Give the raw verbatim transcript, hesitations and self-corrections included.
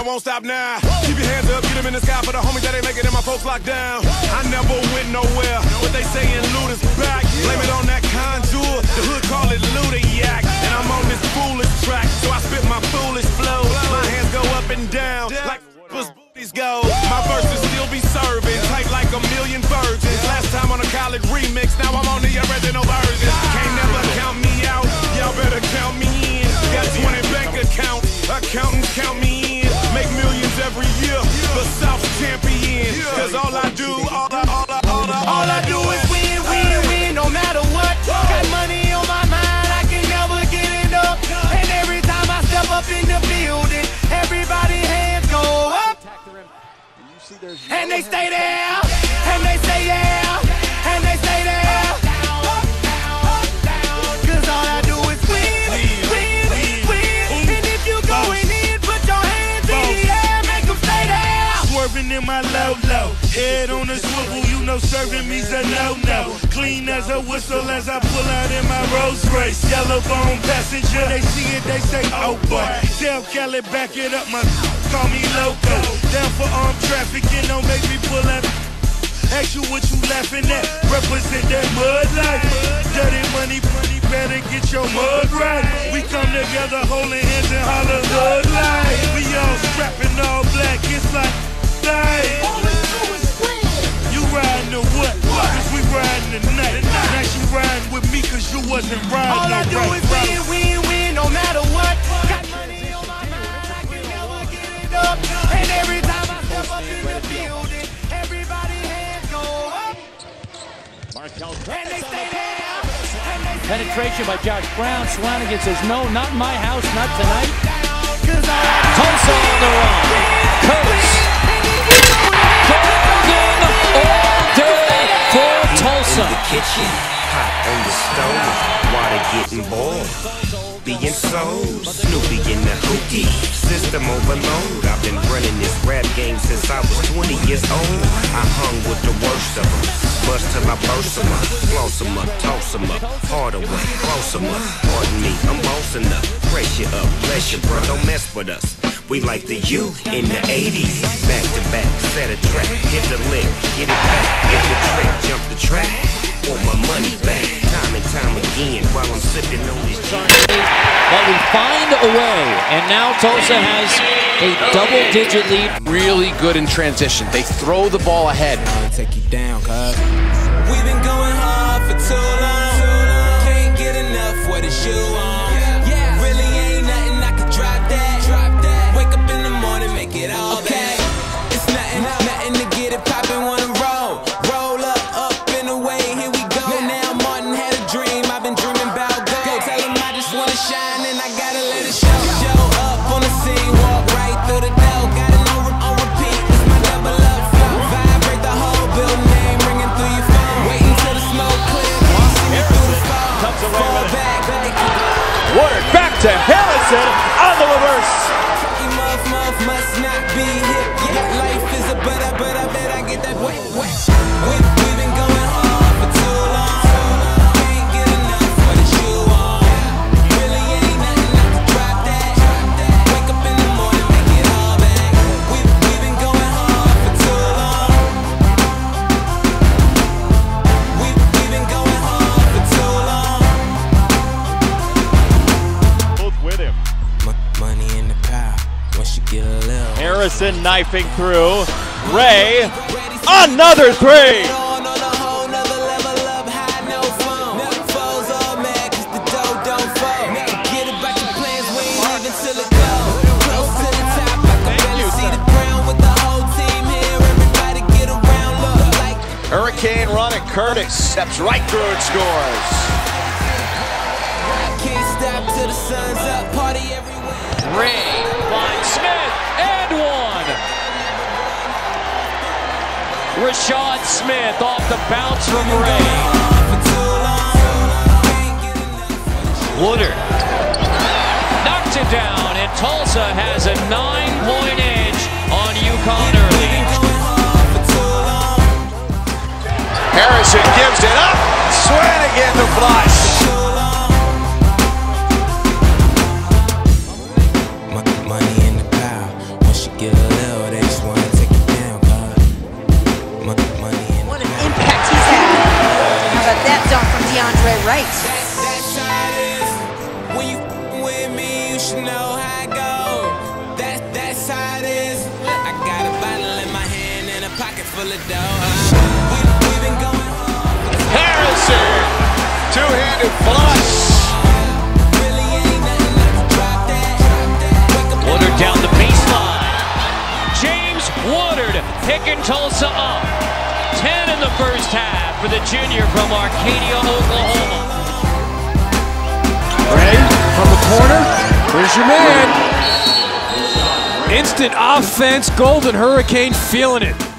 won't stop now. Keep your hands up, get them in the sky for the homies that ain't making it, my folks locked down. I never went nowhere, what they say in loot is back. Blame it on that contour, the hood call it Ludiac. And I'm on this foolish track, so I spit my foolish flow. My hands go up and down, like booties go. My verses still be serving, tight like a million virgins. Last time on a college remix, now I'm on the original version. Can't never count me out, y'all better count me in. Got twenty bank accounts, accountants count me in. Make millions every year, the South's champion. Cause all I do, all I, all I, all I, all I do is win, win, win, no matter what. Got money on my mind, I can never get it up. And every time I step up in the building, everybody hands go up. And they stay there, and they say yeah, and they stay there. Cause all I do is win, win, win. And if you going in, put your hands in the air, make them stay there. Swerving in my low low, head on a swivel, you know serving me's a no-no. Clean as a whistle as I pull out in my Rolls Royce. Yellow bone passenger, they see it, they say, oh boy. Tell Kelly, back it up, my call me loco. Down for armed trafficking, don't make me pull up. Ask you what you laughing at, represent that mud life. Dirty money, money, better get your mud right. We come together holding hands and holler hood life. We all strapping all black, it's like life. You riding or what? Cause we riding tonight. Now she riding with me cause you wasn't riding. All I do right, is right. win, win, win, no matter what. Got money on my mind, I can never get it up. And every time I step up in the building, everybody hands go up. And they stay there. And they stay Penetration by Josh Brown. Swanigan says, no, not in my house, not tonight. Tulsa on the run. Curtis. Golden all day for Tulsa. In the kitchen, hot on the stove, water getting boiled. Being sold, Snoopy in the hookie, system overload. I've been running this rap game since I was twenty years old. I hung with the worst of them, bust till I burst them up, floss them up, toss them up, hard away, close them up. Pardon me, I'm bossing up, pressure up, bless you, bro, don't mess with us. We like the U in the eighties, back to back, set a track, hit the lick, get it back, hit the trick, jump the track, want my money back, time and time again, while I'm sipping on this gin. But we find a way, and now Tulsa has a double-digit lead. Really good in transition. They throw the ball ahead. I'll take you down, cuz. We've been going hard for too long. Can't get enough, what is you on? Really ain't nothing I can drop that. Wake up in the morning, make it all okay. It's nothing, nothing to get it poppin', wanna roll. Roll up, up and away, here we go. Now Martin had a dream, I've been dreaming about gold. Tell him I just wanna shine and I gotta let it show. Show up on the scene, walk right through the door. Got it on, on repeat, it's my double up flow. Vibrate the whole building, name ringing through your phone. Waiting till the smoke clear, see me through the phone. Fall back, Woodard back to Harrison on the reverse. muff, muff, must not be hip. Yeah, life is a butter, but I bet I get that wet, wet. We've, we've been going hard for too long. Can't get enough, what is you on? Really ain't nothing I can drop that. Wake up in the morning, make it all back. We've, we've been going hard for too long. We've, we've been going hard for too long. Both with him. Money in the pile, once you get a little. Harrison knifing through. Ray, another three. On a whole nother level up high, no phone. Foes all mad cause the dough don't fall. Forget about your plans, we ain't leaving till it go. Close to the top, I can barely see the ground with the whole team here. Everybody get around, look like Hurricane run and Curtis steps right through and scores. can't stop till the sun's up, party everywhere. Ray finds Smith and one. Rashad Smith off the bounce from Ray. Woodard knocks it down, and Tulsa has a nine-point edge on UConn early. Harrison gives it up. Swanigan the flush. Money in the pile, once you get right. That's, that's how it is. When you with me, you should know how it goes. That, that's how it is. I got a bottle in my hand and a pocket full of dough. We, we've been going home. Harrison, two-handed flush. Really ain't nothing I can drop that. Wake up Woodard down the baseline. James Woodard picking Tulsa up. ten in the first half for the junior from Arcadia, Oklahoma. Ray from the corner. Here's your man. Instant offense. Golden Hurricane feeling it.